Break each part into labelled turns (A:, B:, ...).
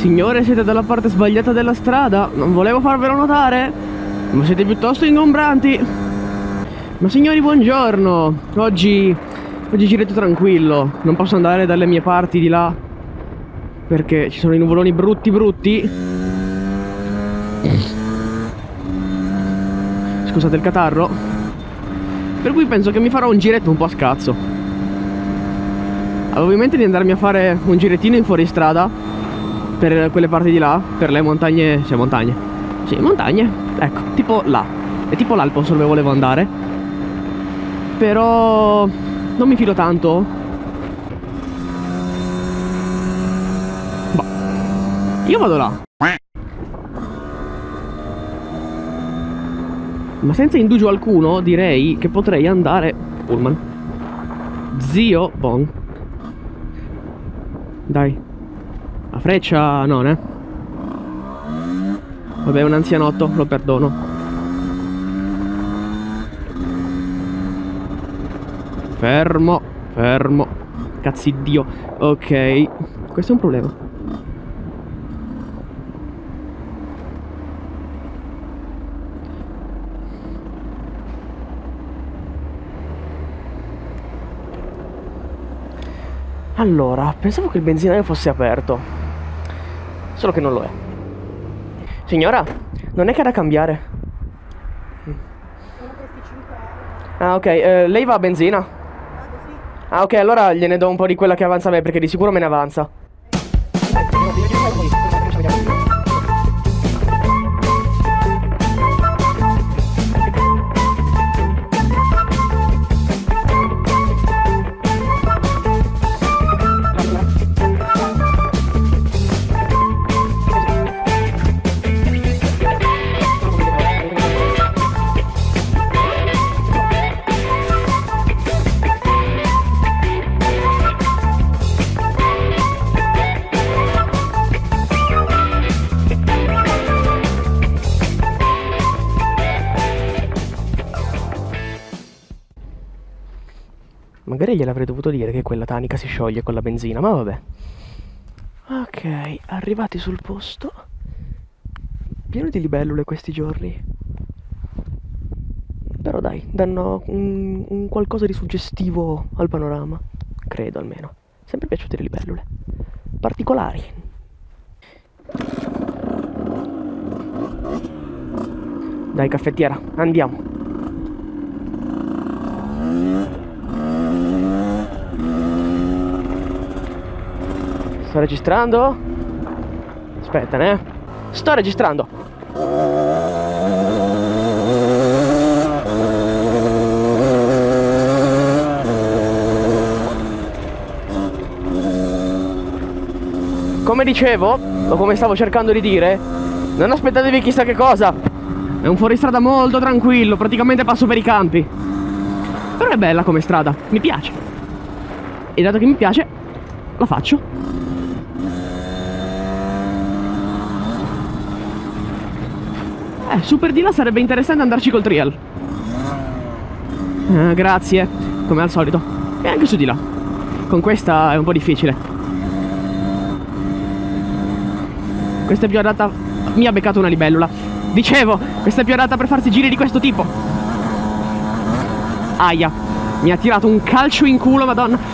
A: Signore, siete dalla parte sbagliata della strada. Non volevo farvelo notare, ma siete piuttosto ingombranti. Ma signori, buongiorno. Oggi giretto tranquillo. Non posso andare dalle mie parti di là perché ci sono i nuvoloni brutti. Scusate il catarro. Per cui penso che mi farò un giretto un po' a scazzo. Avevo in mente di andarmi a fare un girettino in fuoristrada per quelle parti di là, per le montagne. Cioè montagne. Sì, montagne. Ecco, tipo là. È tipo là il posto dove volevo andare. Però non mi fido tanto. Boh. Io vado là. Ma senza indugio alcuno direi che potrei andare. Pullman. Zio Bon. Dai. La freccia non, eh. Vabbè, è un anzianotto, lo perdono. Fermo. Cazziddio. Ok. Questo è un problema. Allora, pensavo che il benzinaio fosse aperto. Solo che non lo è. Signora, non è che ha da cambiare.
B: Sono questi 5 euro.
A: Ah, ok, lei va a benzina?
B: Vado, sì.
A: Ah, ok, allora gliene do un po' di quella che avanza a me, perché di sicuro me ne avanza. Magari gliel'avrei dovuto dire che quella tanica si scioglie con la benzina, ma vabbè. Ok, arrivati sul posto. Pieno di libellule questi giorni. Però dai, danno un qualcosa di suggestivo al panorama. Credo almeno. Sempre piaciute le libellule. Particolari. Dai, caffettiera, andiamo. Sto registrando? Aspetta, ne? Sto registrando. Come dicevo, o come stavo cercando di dire, non aspettatevi chissà che cosa. È un fuoristrada molto tranquillo, praticamente passo per i campi. Però è bella come strada, mi piace. E dato che mi piace, la faccio. Su per di là sarebbe interessante andarci col trial. Grazie, come al solito. E anche su di là. Con questa è un po' difficile. Questa è più adatta. Mi ha beccato una libellula. Dicevo, questa è più adatta per farsi giri di questo tipo. Aia, mi ha tirato un calcio in culo, madonna.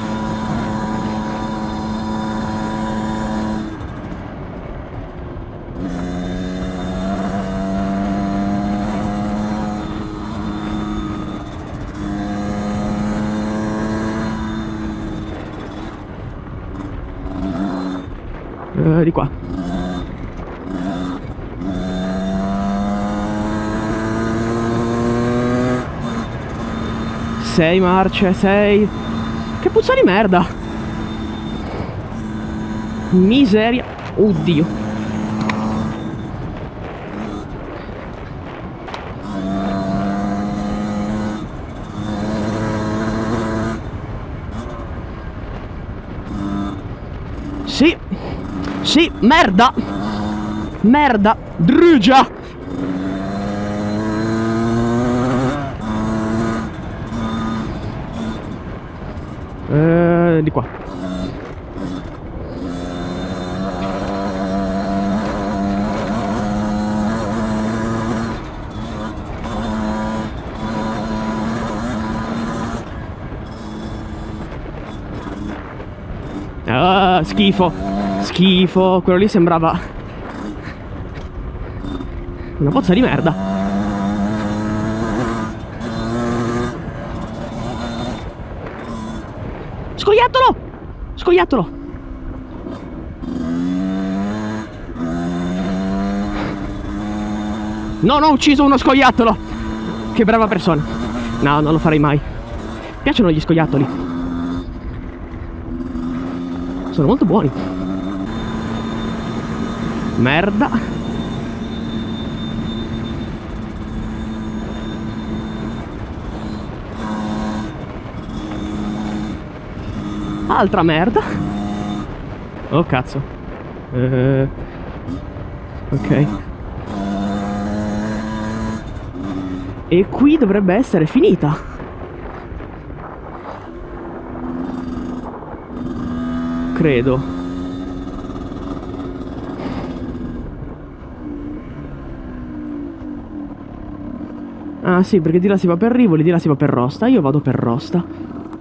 A: Di qua. Sei marce, sei. Che puzza di merda. Miseria. Oddio. Sì. Sì, merda. Merda. Drugia. Di qua. Schifo. Schifo. Quello lì sembrava una pozza di merda. Scoiattolo! Scoiattolo! Non ho ucciso uno scoiattolo! Che brava persona. No, non lo farei mai. Mi piacciono gli scoiattoli. Sono molto buoni. Merda. Altra merda. Oh cazzo. Ok. E qui dovrebbe essere finita. Credo. Ah sì, perché di là si va per Rivoli, di là si va per Rosta. Io vado per Rosta.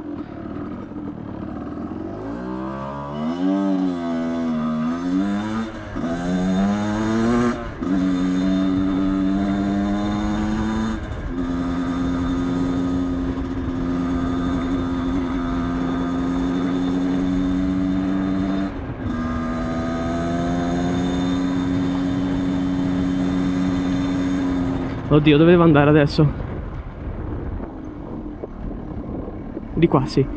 A: Oddio, dove devo andare adesso? Di qua, sì.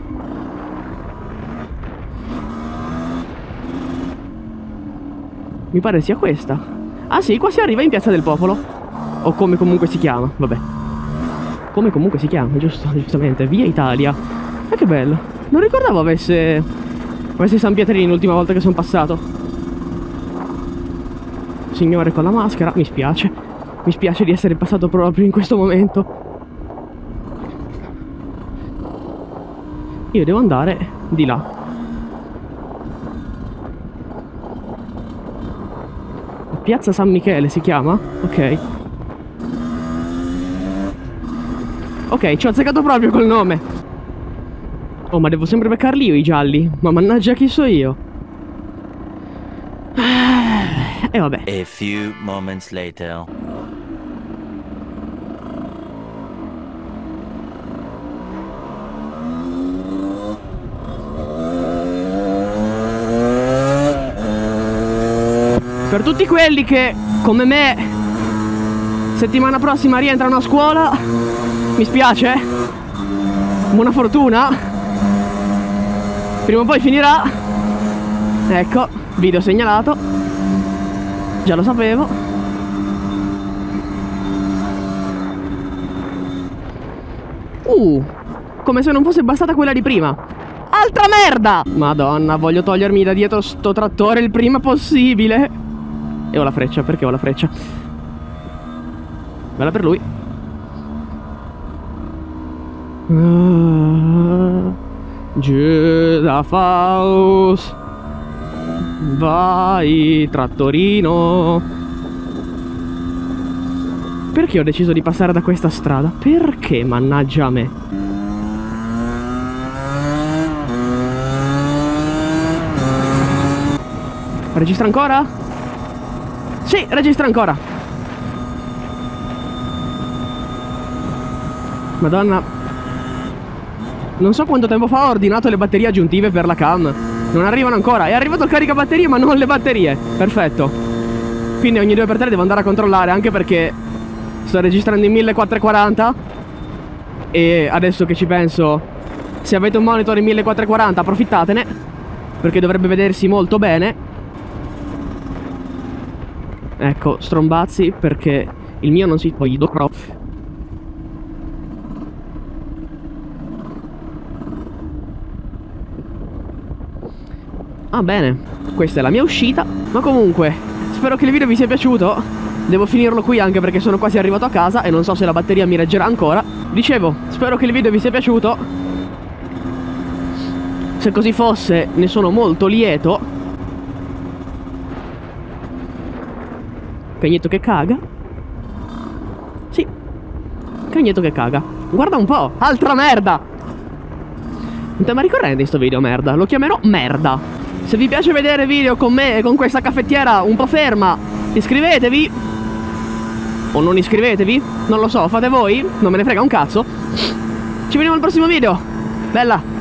A: Mi pare sia questa. Ah sì, qua si arriva in Piazza del Popolo. O come comunque si chiama, vabbè. Come comunque si chiama, giusto, giustamente. Via Italia. Ma che bello. Non ricordavo avesse San Pietrino l'ultima volta che sono passato. Signore con la maschera, mi spiace. Mi spiace di essere passato proprio in questo momento. Io devo andare di là. Piazza San Michele si chiama? Ok. Ok, ci ho azzeccato proprio col nome. Oh, ma devo sempre beccarli io i gialli. Ma mannaggia chi so io. E vabbè.
C: A few moments later.
A: Per tutti quelli che, come me, settimana prossima rientrano a scuola, mi spiace. Buona fortuna. Prima o poi finirà. Ecco, video segnalato. Già lo sapevo. Come se non fosse bastata quella di prima. Altra merda! Madonna, voglio togliermi da dietro sto trattore il prima possibile. E ho la freccia, perché ho la freccia? Bella per lui. Giù da Faust. Vai, trattorino. Perché ho deciso di passare da questa strada? Perché, mannaggia a me? Registra ancora? Sì, registra ancora. Madonna. Non so quanto tempo fa ho ordinato le batterie aggiuntive per la cam. Non arrivano ancora. È arrivato il caricabatterie ma non le batterie. Perfetto. Quindi ogni 2x3 devo andare a controllare. Anche perché sto registrando in 1440. E adesso che ci penso, se avete un monitor in 1440 approfittatene, perché dovrebbe vedersi molto bene. Ecco, strombazzi, perché il mio non si può idro. Ah bene, questa è la mia uscita. Ma comunque, spero che il video vi sia piaciuto. Devo finirlo qui anche perché sono quasi arrivato a casa e non so se la batteria mi reggerà ancora. Dicevo, spero che il video vi sia piaciuto. Se così fosse, ne sono molto lieto. Cagnetto che caga. Sì, cagnetto che caga. Guarda un po', altra merda. Un tema ricorrente in sto video, merda. Lo chiamerò merda. Se vi piace vedere video con me e con questa caffettiera un po' ferma, iscrivetevi. O non iscrivetevi, non lo so, fate voi, non me ne frega un cazzo. Ci vediamo al prossimo video. Bella.